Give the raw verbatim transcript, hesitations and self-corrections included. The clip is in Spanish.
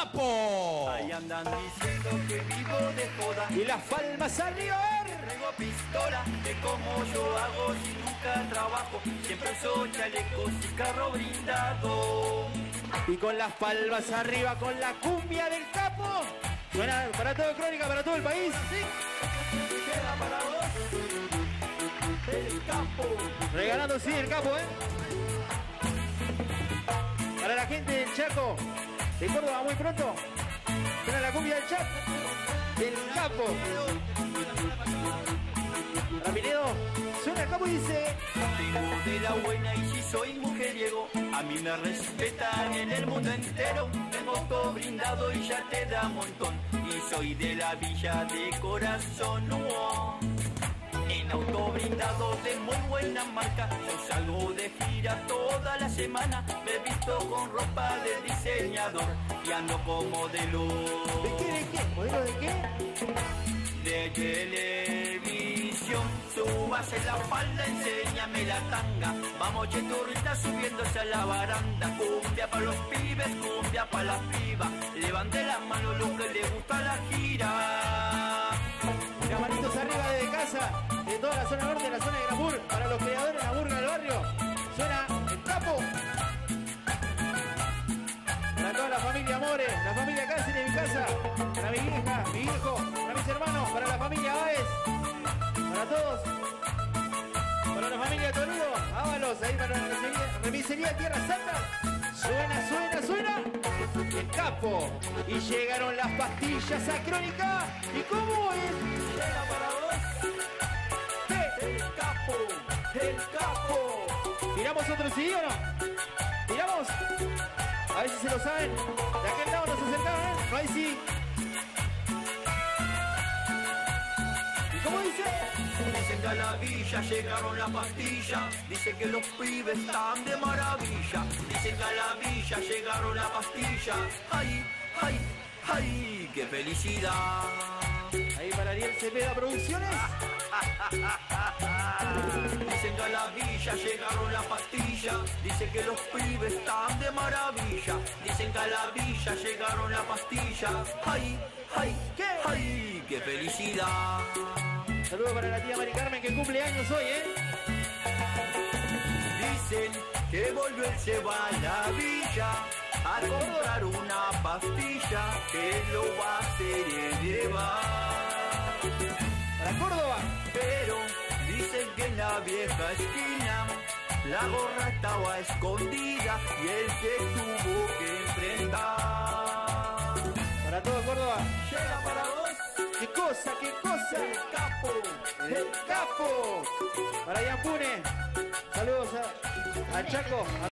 Capo. Ahí andan diciendo que vivo de joda. Y las palmas arriba, a ver. Traigo pistola, de como yo hago si nunca trabajo. Siempre uso chalecos y carro blindado. Y con las palmas arriba, con la cumbia del Capo. Suena para todo Crónica, para todo el país. Sí. Queda para vos el Capo. Regalando, sí, el Capo, ¿eh? Para la gente del Chaco, de Córdoba, muy pronto. Suena la cumbia del chat del Capo. Para Pinedo, suena el Capo y dice: Vengo de la buena y si soy mujeriego, a mí me respetan en el mundo entero. Tengo todo brindado y ya te da montón. Y soy de la villa de Corazón. Oh. En auto brindado de muy buena marca. Yo salgo de gira toda la semana. Me he visto con ropa de diseñador y ando como modelo. ¿De qué, de qué? ¿Modelo de qué? De televisión. Súbase la falda, enséñame la tanga. Vamos cheturrita subiéndose a la baranda. Cumbia pa' los pibes, cumbia pa' las pibas. Levante las manos lo que le gusta la gira. Las manitos arriba desde casa, de toda la zona norte, la zona de Gramur, para los creadores, la burga del barrio. Suena el Capo. Para toda la familia More, la familia Cáceres, mi casa, para mi hija, mi hijo, para mis hermanos, para la familia Báez, para todos, para la familia Torudo, Ábalos, ahí para la remisería, remisería Tierra Santa. Suena, suena, suena el Capo. Y llegaron las pastillas a Crónica. ¿Y cómo es? Llega para vos el Capo, el Capo. ¿Tiramos otro sí o no? ¿Tiramos? A ver si se lo saben. De aquel lado nos acercaron, ¿eh? No hay sí. ¿Y cómo dice? Dicen que a la villa llegaron las pastillas. Dicen que los pibes están de maravilla. Dicen que a la villa llegaron las pastillas. Ay, ay, ay, qué felicidad. Ahí para Ariel Cepeda Producciones. Dicen que a la villa llegaron las pastillas. Dicen que los pibes están de maravilla. Dicen que a la villa llegaron las pastillas. Ay, ay, ¿qué? Ay, qué felicidad. Saludos para la tía Mari Carmen que cumple años hoy, ¿eh? Dicen que volvió el Seba a la villa a comprar una pastilla que lo va a hacer llevar. Para Córdoba. Pero dicen que en la vieja esquina la gorra estaba escondida y él se tuvo que enfrentar. Para todo Córdoba. Llega para vos. ¿Qué cosa? ¿Qué cosa? El Capo. El Capo. Para Ian Pune. Saludos a, a Chaco.